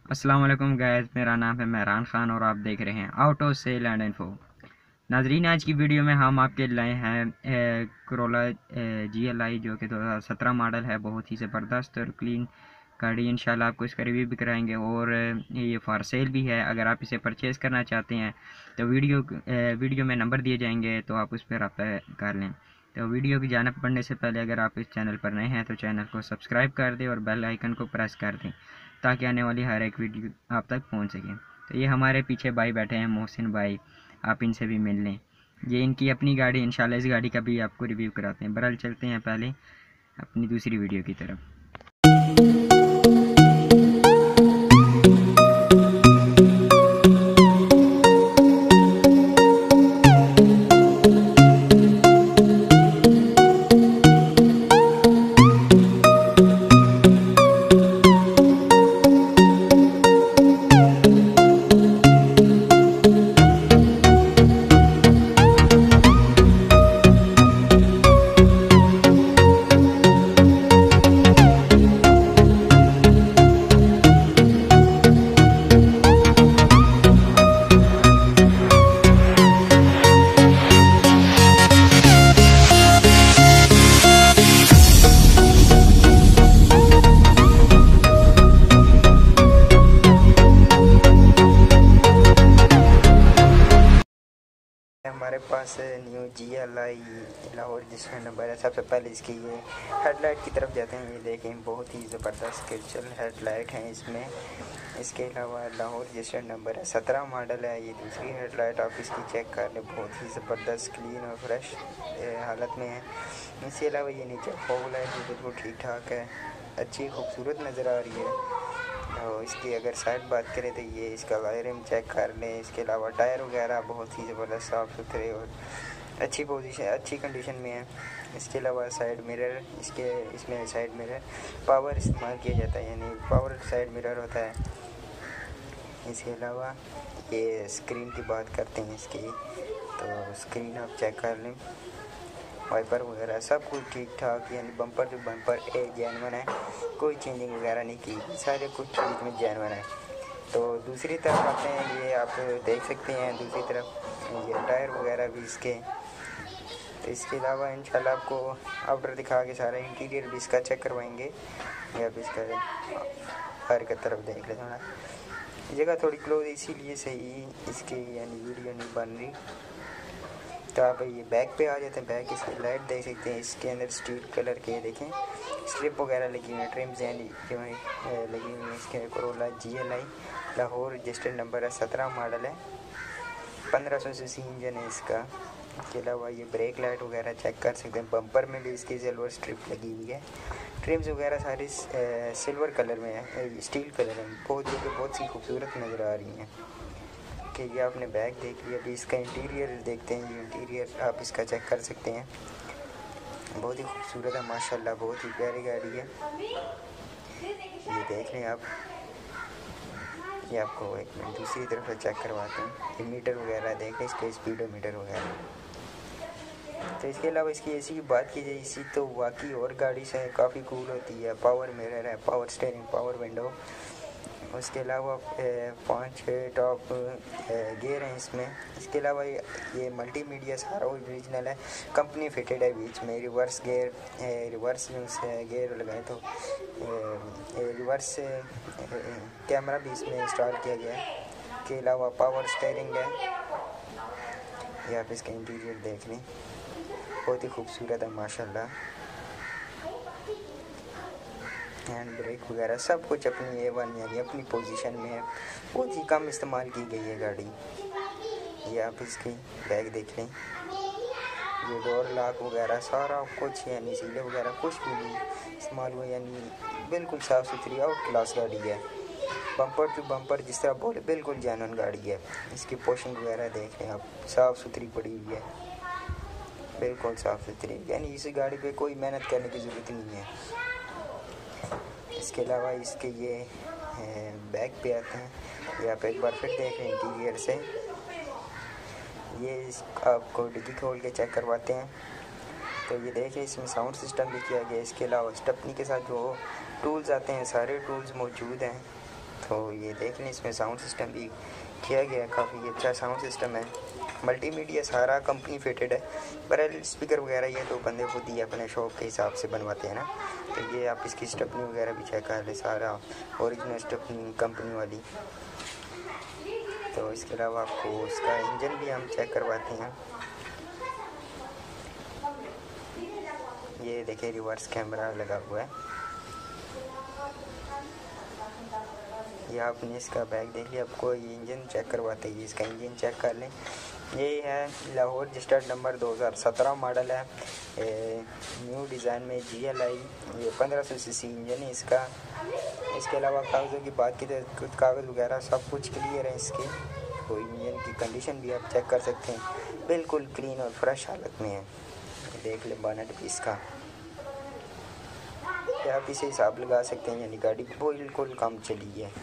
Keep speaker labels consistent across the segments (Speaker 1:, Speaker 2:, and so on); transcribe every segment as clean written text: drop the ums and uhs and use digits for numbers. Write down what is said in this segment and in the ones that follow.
Speaker 1: अस्सलाम वालेकुम गाइस, मेरा नाम है महरान ख़ान और आप देख रहे हैं ऑटो सेल एंड इन्फो। नाजरीन, आज की वीडियो में हम आपके लाए हैं कोरोला GLI जो कि 2017 मॉडल है। बहुत ही ज़बरदस्त और क्लीन गाड़ी। इंशाल्लाह आपको इसका रिव्यू भी कराएंगे और ये फॉर सेल भी है। अगर आप इसे परचेज़ करना चाहते हैं तो वीडियो में नंबर दिए जाएंगे, तो आप उस पर रब्ता कर लें। तो वीडियो की जानब पढ़ने से पहले अगर आप इस चैनल पर नए हैं तो चैनल को सब्सक्राइब कर दें और बेल आइकन को प्रेस कर दें ताकि आने वाली हर एक वीडियो आप तक पहुंच सके। तो ये हमारे पीछे भाई बैठे हैं, मोहसिन भाई, आप इनसे भी मिल लें। ये इनकी अपनी गाड़ी, इंशाल्लाह इस गाड़ी का भी आपको रिव्यू कराते हैं। बहरहाल चलते हैं पहले अपनी दूसरी वीडियो की तरफ।
Speaker 2: हमारे पास न्यू GLI लाहौर जिसका नंबर है। सबसे पहले इसकी ये हेडलाइट की तरफ जाते हैं। ये देखें, बहुत ही ज़बरदस्त क्रिस्टल हेडलाइट हैं इसमें। इसके अलावा लाहौर जिसका नंबर है 17 मॉडल है। ये दूसरी हेडलाइट आप इसकी चेक कर लें, बहुत ही ज़बरदस्त क्लीन और फ्रेश हालत में है। इसके अलावा ये नीचे फॉग लाइट भी बिल्कुल ठीक ठाक है, अच्छी खूबसूरत नज़र आ रही है। और इसकी अगर साइड बात करें तो ये इसका वायरिंग चेक कर लें। इसके अलावा टायर वगैरह बहुत ही ज़बरदस्त साफ़ सुथरे और अच्छी कंडीशन में है। इसके अलावा साइड मिरर, इसमें साइड मिरर पावर इस्तेमाल किया जाता है, यानी पावर साइड मिरर होता है। इसके अलावा ये स्क्रीन की बात करते हैं इसकी, तो स्क्रीन आप चेक कर लें। वाइपर वगैरह सब कुछ ठीक ठाक, यानी बम्पर टू बम्पर जेन्युइन है, कोई चेंजिंग वगैरह नहीं की, सारे कुछ चीज़ में जेन्युइन है। तो दूसरी तरफ आते हैं, ये आप देख सकते हैं दूसरी तरफ ये टायर वगैरह भी इसके। तो इसके अलावा इंशाल्लाह आपको आउटर दिखा के सारा इंटीरियर भी इसका चेक करवाएंगे। या भी इसका बाहर की तरफ देख लें, थोड़ा जगह थोड़ी क्लोज इसीलिए सही इसकी यानी वीडियो नहीं बन रही। तो आप ये बैक पे आ जाते हैं। बैक इसकी लाइट देख सकते हैं, इसके अंदर स्टील कलर के देखें स्ट्रिप वगैरह लगी हुई है, ट्रिम्स यानी लगी हुई है। इसके Corolla GLI Lahore registered number है, 17 मॉडल है, 1500 सीसी इंजन है इसका। इसके अलावा ये ब्रेक लाइट वगैरह चेक कर सकते हैं। बम्पर में भी इसकी सिल्वर स्ट्रिप लगी हुई है। ट्रिम्स वगैरह सारी सिल्वर कलर में है, स्टील कलर है, बहुत सी खूबसूरत नज़र आ रही हैं। कि ये आपने बैग देख लिया, अभी इसका इंटीरियर देखते हैं। ये इंटीरियर आप इसका चेक कर सकते हैं, बहुत ही खूबसूरत है माशाल्लाह, बहुत ही प्यारी गाड़ी है। ये देख लें आप, ये आपको एक मिनट दूसरी तरफ से चेक करवाते हैं। ये मीटर वगैरह देख लें, इसके स्पीडोमीटर वगैरह। तो इसके अलावा इसकी एसी की बात की जाए, एसी तो वाकई और गाड़ी से काफ़ी कूल होती है। पावर मिरर है, पावर स्टीयरिंग, पावर विंडो। उसके अलावा 5 टॉप गियर हैं इसमें। इसके अलावा ये मल्टीमीडिया सारा ओरिजिनल है, कंपनी फिटेड है। बीच में रिवर्स गियर, रिवर्स गियर लगाए तो रिवर्स कैमरा भी इसमें इंस्टॉल किया गया है। इसके अलावा पावर स्टीयरिंग है। ये आप इसका इंटीरियर देख लें, बहुत ही खूबसूरत है माशाल्लाह। हैंड ब्रेक वगैरह सब कुछ अपनी A1 यानी अपनी पोजीशन में है। बहुत ही कम इस्तेमाल की गई है गाड़ी। ये आप इसकी बैग देख लें, ये डोर लॉक वगैरह सारा कुछ यानी सीले वगैरह कुछ भी नहीं इस्तेमाल हुआ, यानी बिल्कुल साफ़ सुथरी आउट क्लास गाड़ी है। बम्पर टू बम्पर जिस तरह बोले बिल्कुल जेन्युइन गाड़ी है। इसकी पोर्शन वगैरह देख लें आप, साफ़ सुथरी पड़ी हुई है, बिल्कुल साफ़ सुथरी, यानी इस गाड़ी पे कोई मेहनत करने की ज़रूरत नहीं है। इसके अलावा इसके ये बैक पे आते हैं। ये आप एक बार फिर देख लें इंटीरियर से। ये आपको डिग्गी खोल के चेक करवाते हैं। तो ये देखिए इसमें साउंड सिस्टम भी किया गया है। इसके अलावा स्टेपनी के साथ जो टूल्स आते हैं सारे टूल्स मौजूद हैं। तो ये देख लें, इसमें साउंड सिस्टम भी किया गया है, काफ़ी अच्छा साउंड सिस्टम है, मल्टीमीडिया सारा कंपनी फिटेड है। पर स्पीकर वगैरह ये तो बंदे खुद ही अपने शौक के हिसाब से बनवाते हैं ना। तो ये आप इसकी स्टेपनी वगैरह भी चेक कर लें, सारा ओरिजिनल स्टेपनी कंपनी वाली। तो इसके अलावा आपको उसका इंजन भी हम चेक करवाते हैं। ये देखिए रिवर्स कैमरा लगा हुआ है। ये आपने इसका बैग देख लिया, आपको ये इंजन चेक करवाते हैं, इसका इंजन चेक कर लें। ये है लाहौर रजिस्टर्ड नंबर 2017 मॉडल है, न्यू डिज़ाइन में GLI। ये 1500 सीसी इंजन है इसका। इसके अलावा कागज़ों की बात की तो कागज़ वगैरह सब कुछ क्लियर है इसके। तो इंजन की कंडीशन भी आप चेक कर सकते हैं, बिल्कुल क्लीन और फ्रेश हालत में है। देख लें बोनट भी इसका, आप इसे हिसाब लगा सकते हैं, यानी गाड़ी बिल्कुल कम चली है,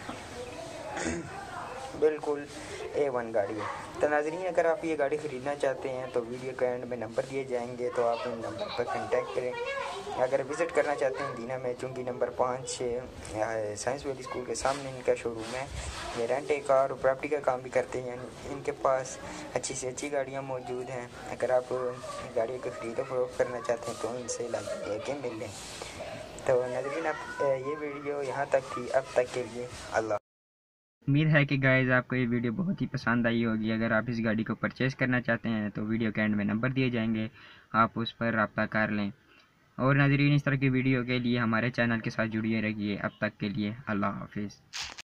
Speaker 2: बिल्कुल A1 गाड़ी है। तो नाज़रीन, अगर आप ये गाड़ी ख़रीदना चाहते हैं तो वीडियो के एंड में नंबर दिए जाएंगे, तो आप इन नंबर पर कांटेक्ट करें। अगर विज़िट करना चाहते हैं दीना में, चूँकि नंबर 5 साइंस वैली स्कूल के सामने इनका शोरूम है। ये रेंट ए कार और प्रॉपर्टी का काम भी करते हैं, यानी इनके पास अच्छी से अच्छी गाड़ियाँ मौजूद हैं। अगर आप गाड़ी को ख़रीदो फरोख्त करना चाहते हैं तो इनसे लेके मिल लें। तो नाज़रीन, आप ये वीडियो यहाँ तक थी, अब तक के लिए अल्लाह।
Speaker 1: उम्मीद है कि गाइज़ आपको ये वीडियो बहुत ही पसंद आई होगी। अगर आप इस गाड़ी को परचेज़ करना चाहते हैं तो वीडियो के एंड में नंबर दिए जाएंगे, आप उस पर रब्ता कर लें। और नाज़रीन, इस तरह की वीडियो के लिए हमारे चैनल के साथ जुड़िए रहिए। अब तक के लिए अल्लाह हाफिज़।